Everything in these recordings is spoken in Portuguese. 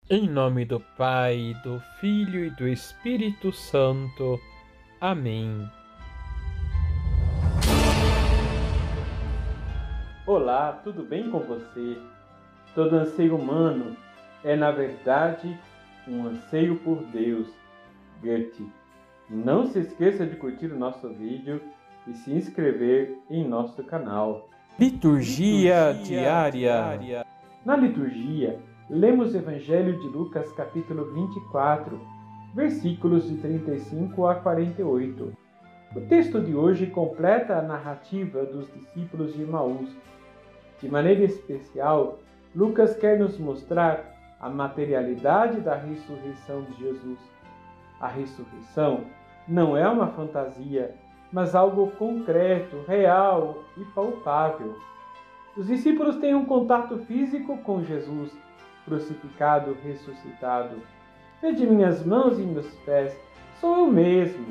Em nome do Pai, do Filho e do Espírito Santo. Amém. Olá, tudo bem com você? Todo anseio humano é, na verdade, um anseio por Deus. Goethe. Não se esqueça de curtir o nosso vídeo e se inscrever em nosso canal. Liturgia diária. Na liturgia, lemos o Evangelho de Lucas, capítulo 24, versículos de 35 a 48. O texto de hoje completa a narrativa dos discípulos de Emaús. De maneira especial, Lucas quer nos mostrar a materialidade da ressurreição de Jesus. A ressurreição não é uma fantasia, mas algo concreto, real e palpável. Os discípulos têm um contato físico com Jesus, crucificado, ressuscitado. Vede minhas mãos e meus pés, sou eu mesmo.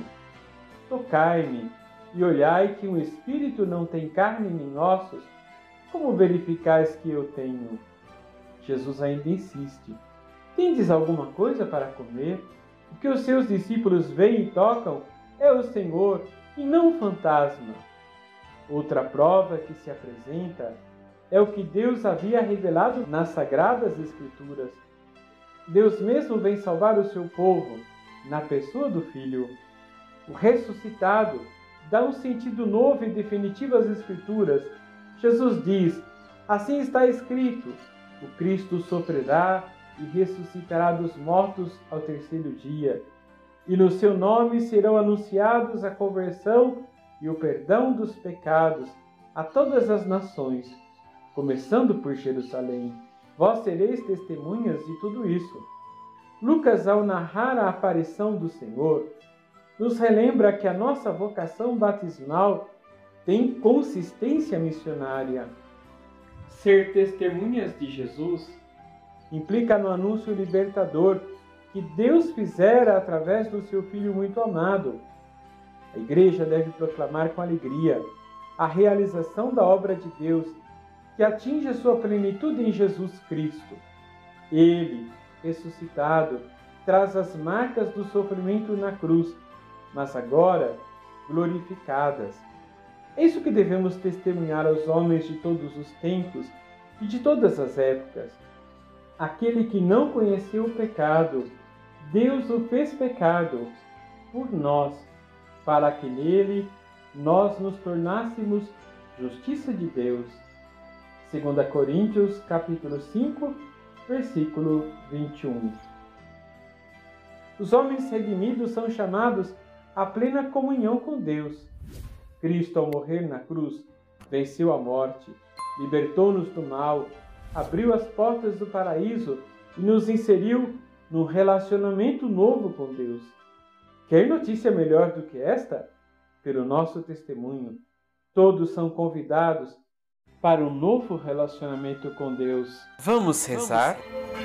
Tocai-me e olhai que um espírito não tem carne nem ossos. Como verificais que eu tenho? Jesus ainda insiste. Tendes alguma coisa para comer? O que os seus discípulos veem e tocam é o Senhor e não um fantasma. Outra prova que se apresenta é o que Deus havia revelado nas Sagradas Escrituras. Deus mesmo vem salvar o seu povo, na pessoa do Filho. O ressuscitado dá um sentido novo e definitivo às Escrituras. Jesus diz, assim está escrito, o Cristo sofrerá e ressuscitará dos mortos ao terceiro dia, e no seu nome serão anunciados a conversão e o perdão dos pecados a todas as nações, começando por Jerusalém. Vós sereis testemunhas de tudo isso. Lucas, ao narrar a aparição do Senhor, nos relembra que a nossa vocação batismal tem consistência missionária. Ser testemunhas de Jesus implica no anúncio libertador que Deus fizera através do seu Filho muito amado. A Igreja deve proclamar com alegria a realização da obra de Deus que atinge a sua plenitude em Jesus Cristo. Ele, ressuscitado, traz as marcas do sofrimento na cruz, mas agora glorificadas. É isso que devemos testemunhar aos homens de todos os tempos e de todas as épocas. Aquele que não conheceu o pecado, Deus o fez pecado por nós, para que nele nós nos tornássemos justiça de Deus. 2 Coríntios, capítulo 5, versículo 21. Os homens redimidos são chamados à plena comunhão com Deus. Cristo, ao morrer na cruz, venceu a morte, libertou-nos do mal, abriu as portas do paraíso e nos inseriu num relacionamento novo com Deus. Quer notícia melhor do que esta? Pelo nosso testemunho, todos são convidados para um novo relacionamento com Deus. Vamos rezar?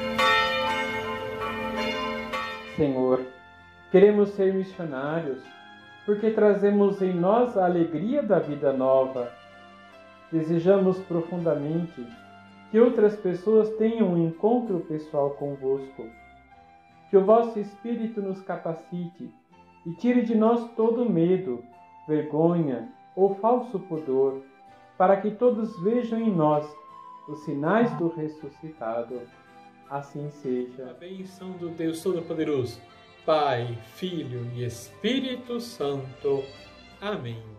Senhor, queremos ser missionários, porque trazemos em nós a alegria da vida nova. Desejamos profundamente que outras pessoas tenham um encontro pessoal convosco. Que o vosso Espírito nos capacite e tire de nós todo medo, vergonha ou falso pudor, para que todos vejam em nós os sinais do ressuscitado. Assim seja. A bênção do Deus Todo-Poderoso, Pai, Filho e Espírito Santo. Amém.